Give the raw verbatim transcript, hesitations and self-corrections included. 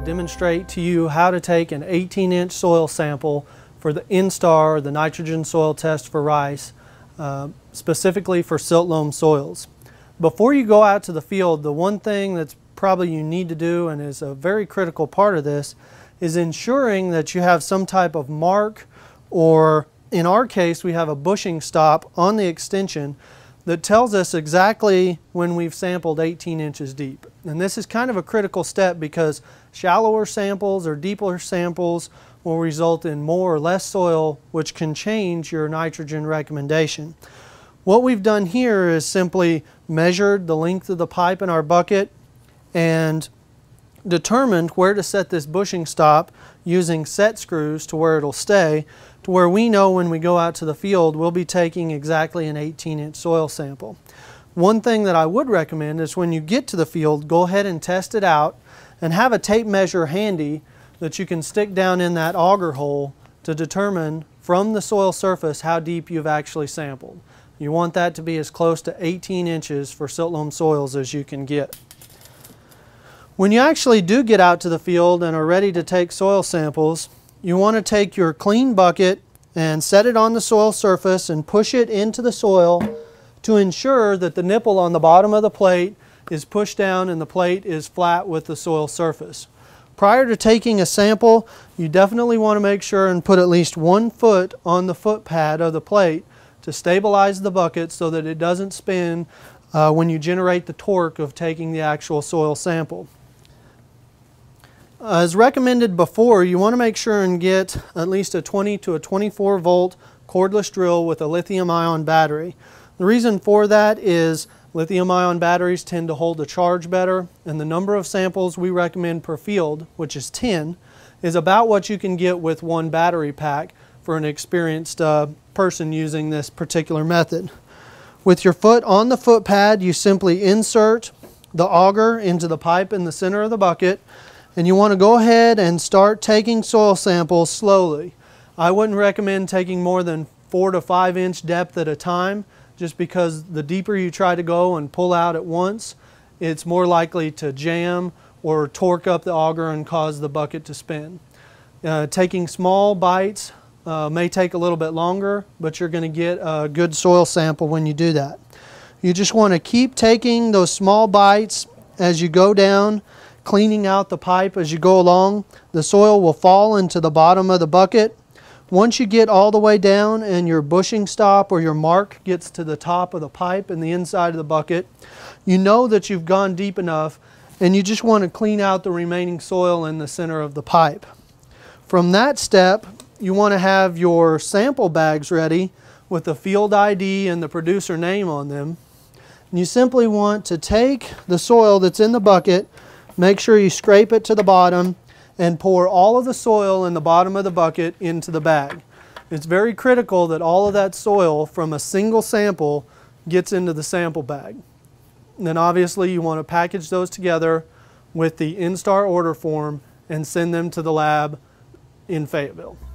demonstrate to you how to take an eighteen inch soil sample for the N-STaR, the nitrogen soil test for rice, uh, specifically for silt loam soils. Before you go out to the field, the one thing that's probably you need to do, and is a very critical part of this, is ensuring that you have some type of mark, or in our case we have a bushing stop on the extension that tells us exactly when we've sampled eighteen inches deep. And this is kind of a critical step because shallower samples or deeper samples will result in more or less soil, which can change your nitrogen recommendation. What we've done here is simply measured the length of the pipe in our bucket and determined where to set this bushing stop using set screws to where it'll stay, to where we know when we go out to the field we'll be taking exactly an eighteen inch soil sample. One thing that I would recommend is when you get to the field, go ahead and test it out and have a tape measure handy that you can stick down in that auger hole to determine from the soil surface how deep you've actually sampled. You want that to be as close to eighteen inches for silt loam soils as you can get. When you actually do get out to the field and are ready to take soil samples, you want to take your clean bucket and set it on the soil surface and push it into the soil to ensure that the nipple on the bottom of the plate is pushed down and the plate is flat with the soil surface. Prior to taking a sample, you definitely want to make sure and put at least one foot on the foot pad of the plate to stabilize the bucket so that it doesn't spin uh, when you generate the torque of taking the actual soil sample. As recommended before, you want to make sure and get at least a twenty to a twenty-four volt cordless drill with a lithium ion battery. The reason for that is lithium ion batteries tend to hold a charge better, and the number of samples we recommend per field, which is ten, is about what you can get with one battery pack for an experienced uh, person using this particular method. With your foot on the foot pad, you simply insert the auger into the pipe in the center of the bucket, and you want to go ahead and start taking soil samples slowly. I wouldn't recommend taking more than four to five inch depth at a time, just because the deeper you try to go and pull out at once, it's more likely to jam or torque up the auger and cause the bucket to spin. Uh, taking small bites uh, may take a little bit longer, but you're going to get a good soil sample when you do that. You just want to keep taking those small bites as you go down, cleaning out the pipe as you go along. The soil will fall into the bottom of the bucket. Once you get all the way down and your bushing stop or your mark gets to the top of the pipe and the inside of the bucket, you know that you've gone deep enough, and you just want to clean out the remaining soil in the center of the pipe. From that step, you want to have your sample bags ready with the field I D and the producer name on them. And you simply want to take the soil that's in the bucket, make sure you scrape it to the bottom, and pour all of the soil in the bottom of the bucket into the bag. It's very critical that all of that soil from a single sample gets into the sample bag. And then obviously you want to package those together with the N-STaR order form and send them to the lab in Fayetteville.